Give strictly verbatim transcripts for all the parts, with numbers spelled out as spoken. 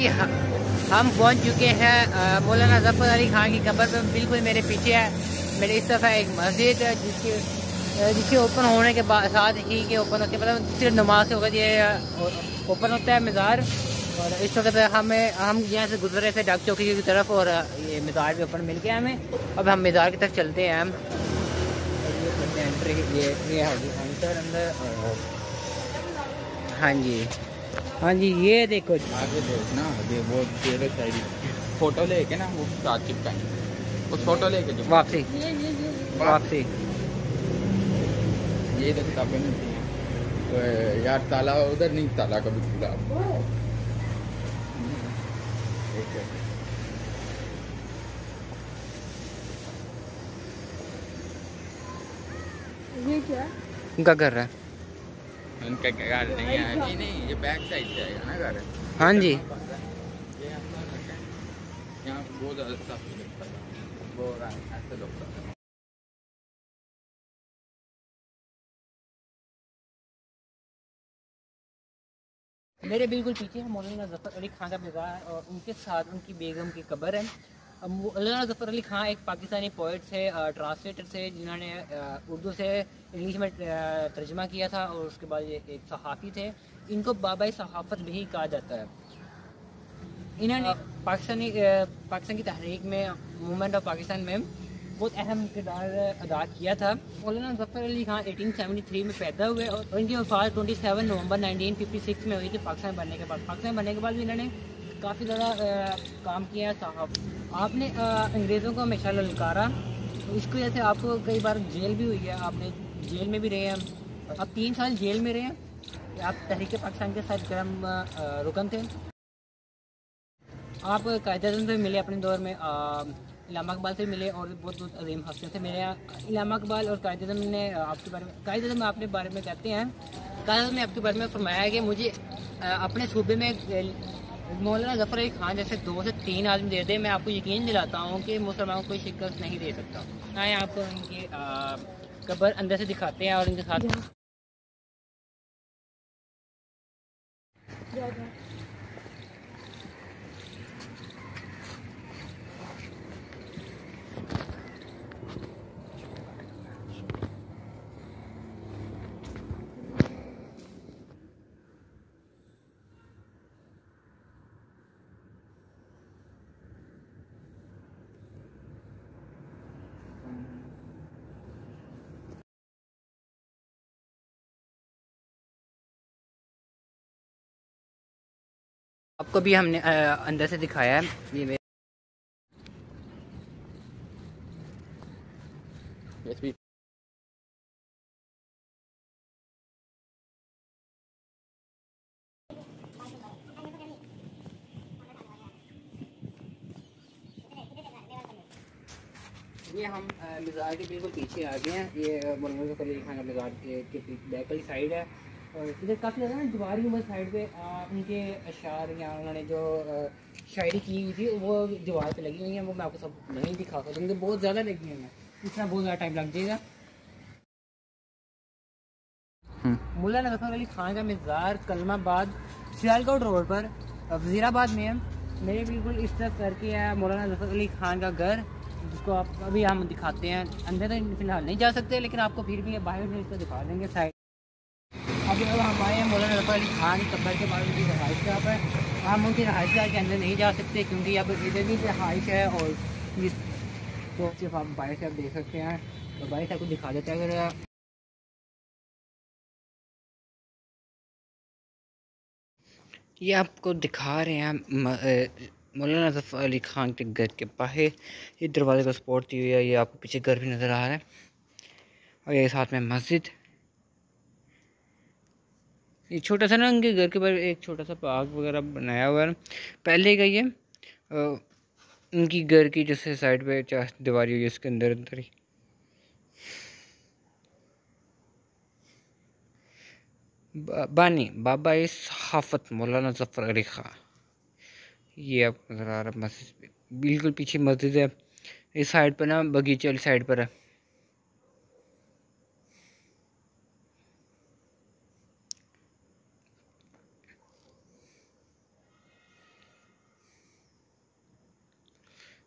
जी ह- हम पहुंच चुके हैं मौलाना जफर अली खान की कब्र पर। बिल्कुल मेरे पीछे है, मेरे इस तरफ है एक मस्जिद है जिसके अ, जिसके ओपन होने के बाद साथ ही के ओपन होते मतलब सिर्फ नमाज के वक्त ये ओपन होता है मज़ार। और इस वक्त हमें हम यहाँ से गुजरे थे डाक चौकी की तरफ और ये मज़ार भी ओपन मिल गया हमें। अब हम मज़ार की तरफ चलते हैं। हम ये करते हैं एंट्री, ये ये होगी एंटर अंदर। हाँ जी, हाँ जी, ये देखो आगे देखना दे वो तेरे साइड फोटो लेके ना वो साथ चिपकाएंगे उस फोटो लेके जो वापसी वापसी। ये तो किताबें मिलती हैं तो यार ताला उधर नहीं, ताला कभी खुला ये क्या उनका घर है। उनका घर नहीं है, नहीं नहीं ये बैक साइड से आएगा ना घर। हाँ जी, यहाँ बहुत ज़्यादा साफ लगता है वो ऐसे लगता है। मेरे बिल्कुल पीछे है मौलाना जफर अली खान का मज़ार और उनके साथ उनकी बेगम की कब्र है। अब मौलाना जफर अली खान एक पाकिस्तानी पोइट थे, ट्रांसलेटर थे, जिन्होंने उर्दू से इंग्लिश में तर्जमा किया था और उसके बाद ये एक सहाफ़ी थे। इनको बाबाई सहाफ़त भी कहा जाता है। इन्होंने पाकिस्तानी पाकिस्तान की तहरीक में, मूवमेंट ऑफ पाकिस्तान में बहुत अहम किरदार अदा किया था। मौलाना जफर अली खान अठारह सौ तिहत्तर में पैदा हुए और इनकी वफ़ात सत्ताईस नवंबर उन्नीस सौ छप्पन में हुई थी पाकिस्तान बनने के बाद। पाकिस्तान बनने के बाद भी इन्होंने काफ़ी ज़्यादा काम किया है। साहब आपने अंग्रेज़ों को हमेशा ललकारा, तो इसकी वजह से आपको कई बार जेल भी हुई है, आपने जेल में भी रहे हैं। आप तीन साल जेल में रहे हैं। आप तहरीक पाकिस्तान के साथ गर्म रुकन थे। आप कायदे से मिले अपने दौर में, इलामा इकबाल से मिले और भी बहुत बहुत अजीम हस्तियों से मिले। इलामा इकबाल और कायदे ने आपके बारे में कायदे में आपने बारे में कहते हैं, कायदे में आपके बारे में फरमाया कि मुझे अपने सूबे में मौलाना जफर अली खान जैसे दो से तीन आदमी दे दे, मैं आपको यकीन दिलाता हूँ कि मुसलमानों को कोई शिकस्त नहीं दे सकता। आए आपको उनकी कब्र अंदर से दिखाते हैं और इनके साथ आपको भी हमने अंदर से दिखाया है। ये Yes, we ये हम मज़ार के बिल्कुल पीछे आ गए हैं। ये मौलाना जफर अली खान का मज़ार के बैक वाली साइड है और इधर काफ़ी ज़्यादा ना दीवारी उमर साइड पे उनके अशार या उन्होंने जो शायरी की हुई थी वो दीवार पे लगी हुई हैं। वो मैं आपको सब नहीं दिखा सकता क्योंकि बहुत ज़्यादा लगी हुई हैं, इतना बहुत ज़्यादा टाइम लग जाएगा। मौलाना जफर अली खान का मज़ार कलमाबाद सियालकोट रोड पर वज़ीराबाद में है। मेरे बिल्कुल इस तरफ करके है मौलाना जफर अली खान का घर, जिसको आप अभी हम दिखाते हैं। अंदर तो फिलहाल नहीं जा सकते लेकिन आपको फिर भी बाहर से इसको दिखा देंगे साइड। अभी अब हम आए हैं मौलाना जफर अली खान की कब्र के बाद उनकी रहाइश गाह पर। हम उनकी रहाइश गाह के अंदर नहीं जा सकते क्योंकि अब इधर भी रहाइश है और इस तो सिर्फ आप बाहर से आप देख सकते हैं। तो बाहर से आपको दिखा देते हैं। अगर ये आपको दिखा रहे हैं मौलाना जफर अली खान के घर के बाहर, ये दरवाजे को सपोर्ट दी हुई है। ये आपको पीछे घर भी नज़र आ रहा है और ये साथ में मस्जिद। ये छोटा सा ना उनके घर के बाहर एक छोटा सा पार्क वगैरह बनाया हुआ है पहले का। ये उनकी घर की जैसे साइड पे चार दीवारी हुई है, इसके अंदर अंदर ही बानी बाबा इस सहाफ़त मौलाना जफर अली खान। ये आपको नज़र आ रहा है मस्जिद बिल्कुल पीछे मस्जिद है। इस साइड पर ना बगीचे वाली साइड पर है।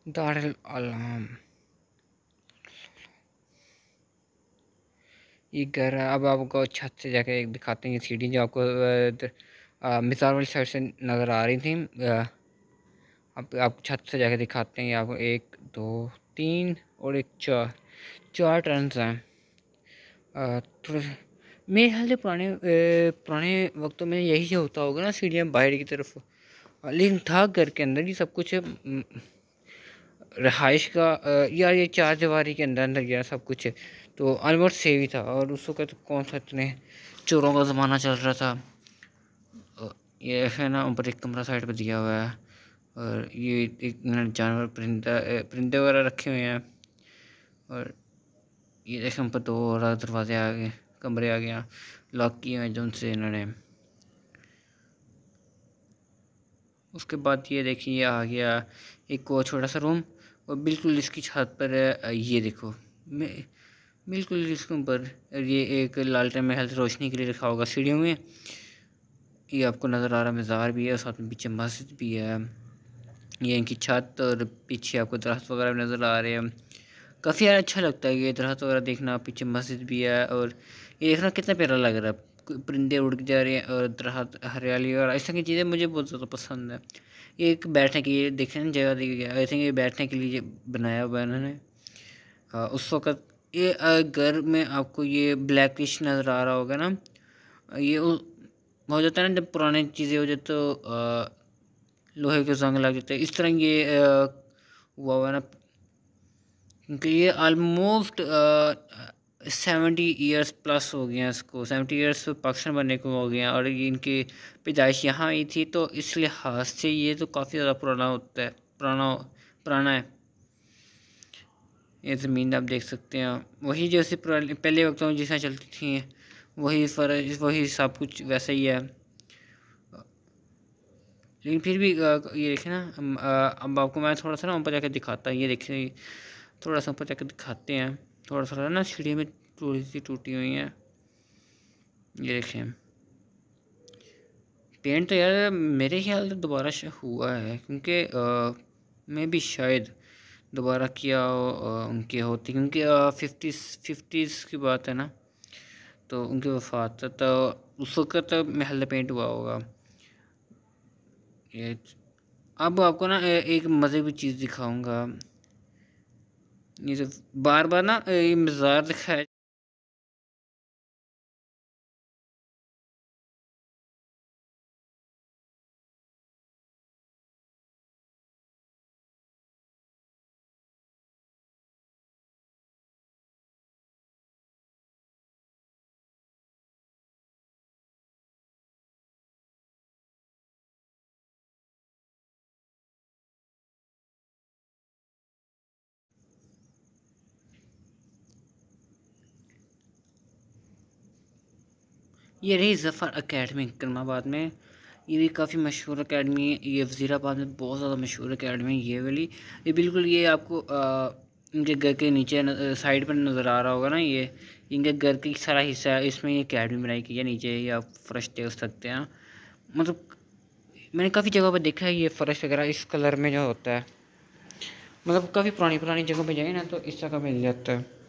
दारुल अलाम ये घर है। अब आपको छत से जाके एक दिखाते हैं ये सीढ़ी जो आपको मिसार वाली साइड से नज़र आ रही थी। अ, अब आप छत से जाके दिखाते हैं। आपको एक दो तीन और एक चार चार टर्न्स हैं। अ, थोड़ा मेरे ख्याल से पुराने अ, पुराने वक्तों में यही से होता होगा ना, सीढ़ियाँ बाहर की तरफ, लेकिन था घर के अंदर ही सब कुछ। अम, रहाइश का अ, या ये चार दीवारी के अंदर अंदर गया सब कुछ, तो ऑलमोस्ट सेव ही था। और उस वक्त कौन सा इतने चोरों का ज़माना चल रहा था। अ, ये है ना, ऊपर एक कमरा साइड पे दिया हुआ है और ये एक जानवर परिंदा अ, परिंदे वगैरह रखे हुए हैं। और ये देखें ऊपर दो और दरवाजे आ गए, कमरे आ गया लॉक किए हुए हैं जो उनसे इन्होंने। उसके बाद ये देखिए ये आ गया एक और छोटा सा रूम, और बिल्कुल इसकी छत पर है, ये देखो मैं बिल्कुल इसके ऊपर ये एक लालटेन में हेल्थ रोशनी के लिए रखा होगा सीढ़ियों में। ये आपको नज़र आ रहा है मज़ार भी है और साथ में पीछे मस्जिद भी है। ये इनकी छत और पीछे आपको दरख्त वगैरह भी नज़र आ रहे हैं। काफ़ी यार अच्छा लगता है ये दरख्त वगैरह देखना, पीछे मस्जिद भी है और ये देखना कितना प्यारा लग रहा है। परिंदे उड़ के जा रहे हैं और दरख्त हरियाली और ऐसा की चीज़ें मुझे बहुत ज़्यादा पसंद है। ये एक बैठने की ये देखें ना जगह दी गई है, आई थिंक ये बैठने के लिए बनाया हुआ है इन्होंने। अ, उस वक़्त ये अ, घर में आपको ये ब्लैकिश नज़र आ रहा होगा ना, ये उ- हो जाता है ना जब पुरानी चीज़ें हो जाए तो अ, लोहे के जंग लग जाते हैं, इस तरह ये अ, हुआ हुआ है ना, क्योंकि ये आलमोस्ट सेवेंटी ईयर्स प्लस हो गए हैं, इसको सेवेंटी ईयर्स पाकिस्तान बनने को हो गए हैं और ये इनकी पैदाइश यहाँ आई थी, तो इस लिहाज से ये तो काफ़ी ज़्यादा पुराना होता है, पुराना पुराना है। ये ज़मीन आप देख सकते हैं वही जैसे पुराने पहले वक्तों में जैसा चलती थी, वही फर्ज वही सब कुछ वैसा ही है। लेकिन फिर भी अ, ये देखें ना, हम, अ, अब आपको मैं थोड़ा सा ना ऊपर जाकर दिखाता हूँ। ये देखिए थोड़ा सा ऊपर जाकर दिखाते हैं, थोड़ा सा ना सीढ़ी में थोड़ी सी टूटी हुई है। ये देखें पेंट तो यार मेरे ख्याल से दोबारा से हुआ है, क्योंकि मैं भी शायद दोबारा किया हो, अ, उनकी होती, क्योंकि फिफ्टीज़ फिफ्टीज़ की बात है ना, तो उनकी वफ़ात है, तो उस वक्त तो महल पेंट हुआ होगा ये। अब आपको ना ए- एक मज़े की चीज़ दिखाऊंगा। ये जो बार बार ना ये मज़ार दिखाया, ये रही ज़फ़र एकेडमी कलमाबाद में। ये भी काफ़ी मशहूर एकेडमी है, ये वज़ीराबाद में बहुत ज़्यादा मशहूर एकेडमी है ये वाली। ये बिल्कुल ये आपको अ, इनके घर के नीचे न, साइड पर नज़र आ रहा होगा ना, ये इनके घर का सारा हिस्सा है, इसमें ये एकेडमी बनाई गई है। नीचे ये आप फ़र्श देख सकते हैं, मतलब मैंने काफ़ी जगह पर देखा है ये फ़र्श वगैरह इस कलर में जो होता है, मतलब काफ़ी पुरानी पुरानी जगहों पर जाए ना तो इस तरह का मिल जाता है।